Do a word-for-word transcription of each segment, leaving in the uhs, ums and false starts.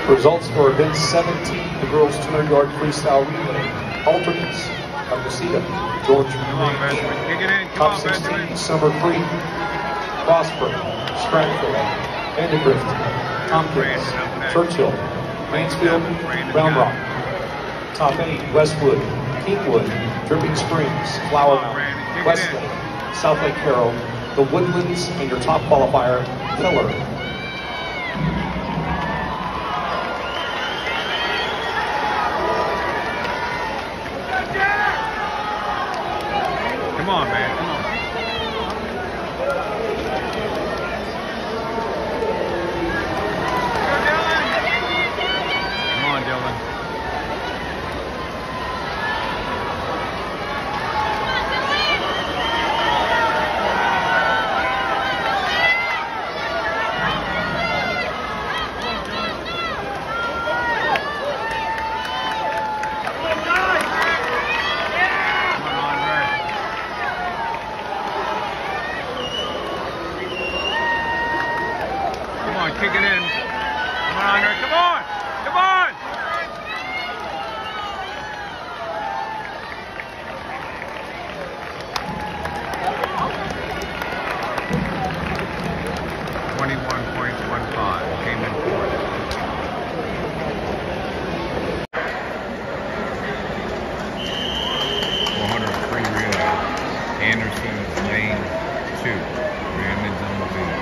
Results for event seventeen, the girls two hundred yard freestyle relay. Alternates, Alcocita, George Range. Top sixteen, Summer Creek, Prosper, Stratford, Vandegrift, Tompkins, Churchill, Mansfield, Round Rock. Top eight, Westwood, Kingwood, Dripping Springs, Flower Mountain, Westlake, South Lake Carroll, the Woodlands, and your top qualifier, Pillar. Come on, man. Come on. Come on, Dylan. Kick it in. Come on, Andre. Come on. Come on. twenty-one point one five. Came in fourth. four hundred three relay. Anderson lane two. Raymond's on the lead.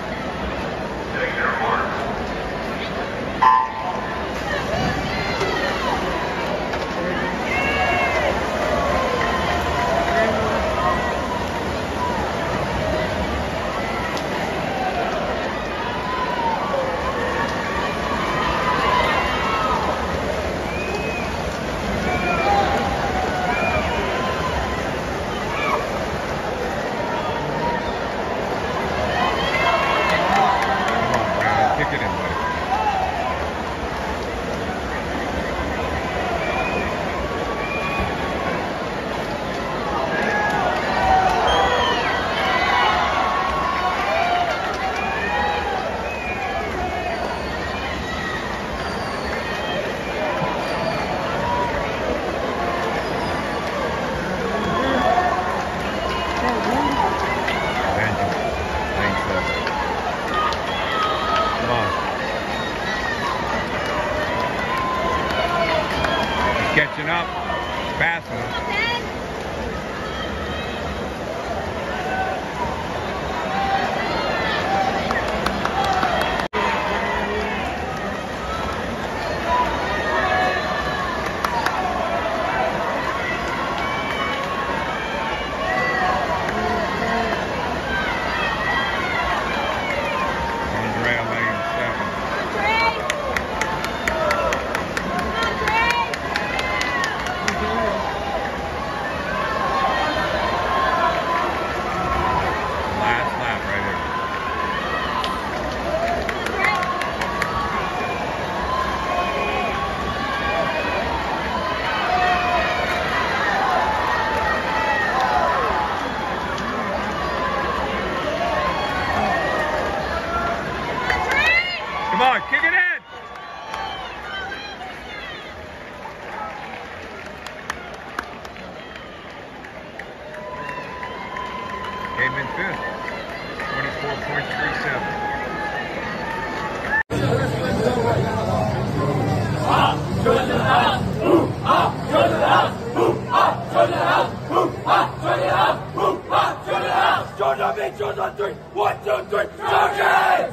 Catching up, passing. Come on, kick it in! Came in fifth, twenty-four point three seven. Ah, go to the house! Ooh, ah, go to the house! Ooh, ah, go to the house! Ooh, ah, go to the house! Ooh, ah, go to the house! George on me, George on three! One, two, three, Georges!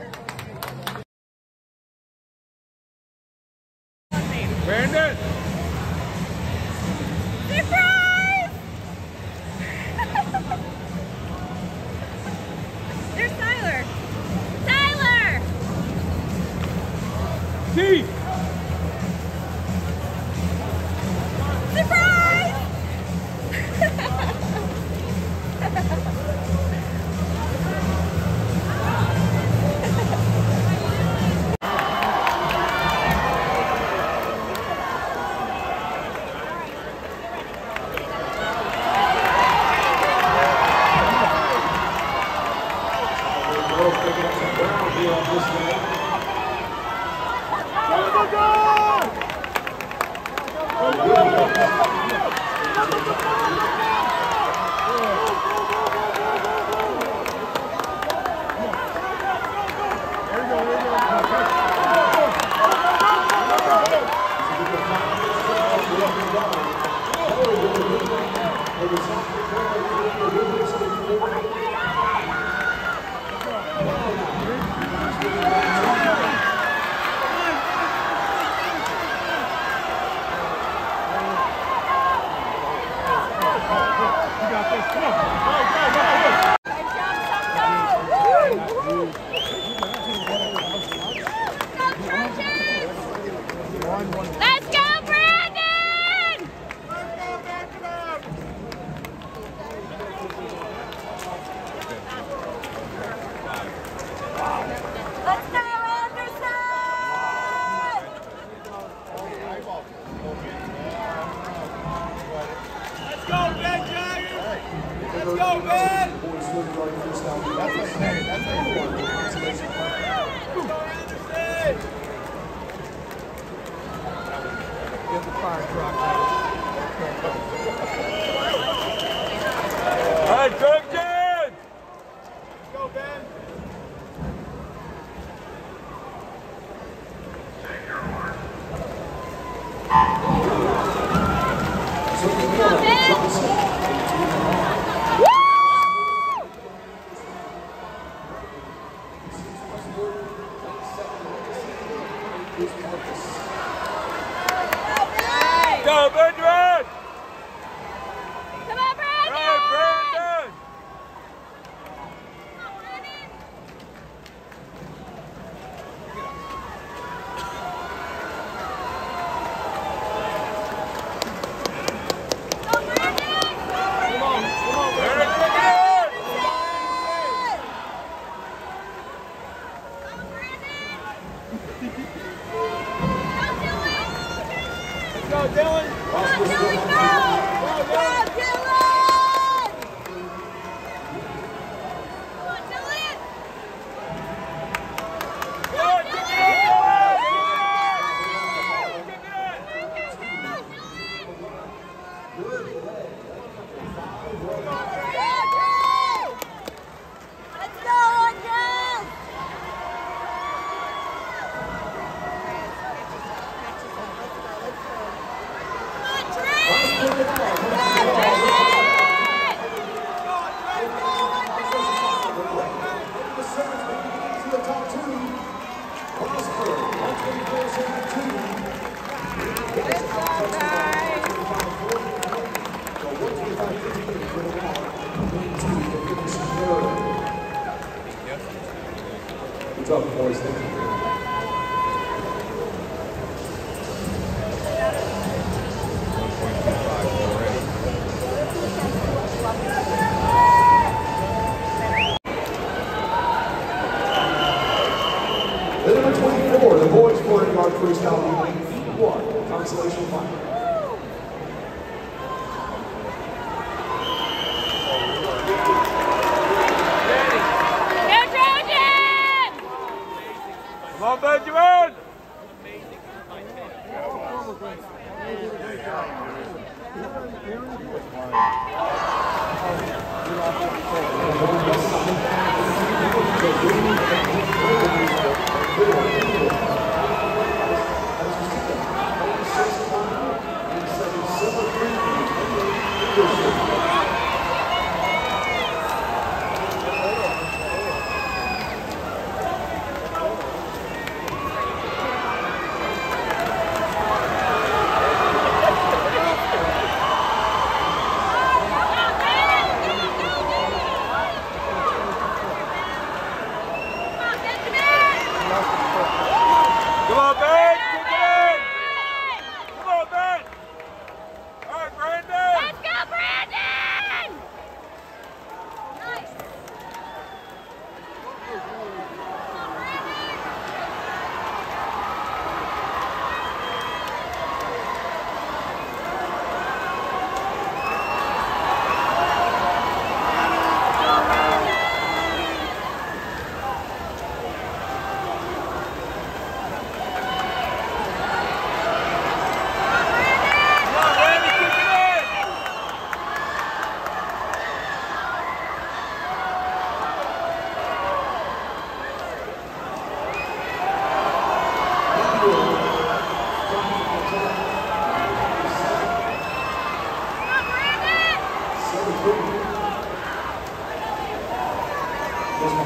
Brandon! Surprise! There's Tyler. Tyler! T! Surprise! Picking up some ground here on this day. Let's go, Brandon! Let's go, Anderson! Let's go, Ben Giants! Let's go, Ben! That's a name. That's a name. Let's go, Anderson! Get the fire truck. All right, Junction! Let's go, Ben. Go, Benjamin! Come on, Brandon! All right, Brandon! Come on, Brandon! Go, Brandon! Come on, come on, Brandon! Go, Go, Brandon! Go, Dylan! Come on, Dylan, go! Go, Dylan! Come on, Dylan! Go, Dylan! Let's go, Angel! Come on, Trey! What's up, boys? Thank you. The number twenty-four, the boys forty yard freestyle relay, heat one, consolation final. Go, Trojan! Come on, Benjamin!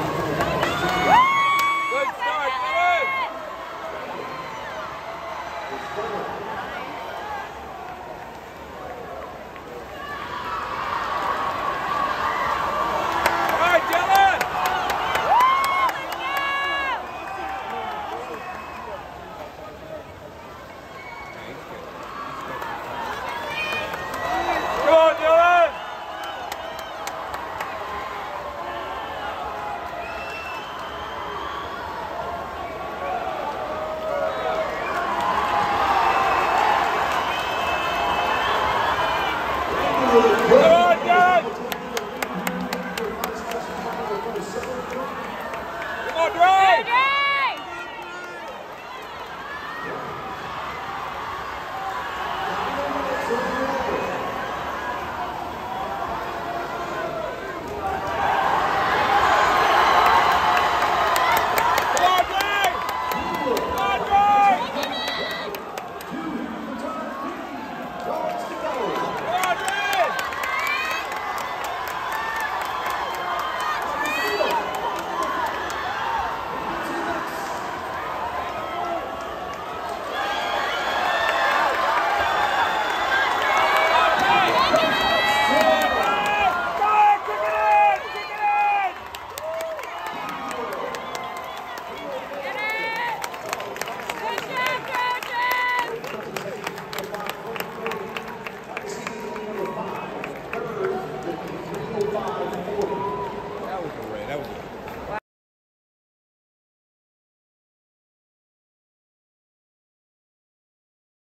Woo!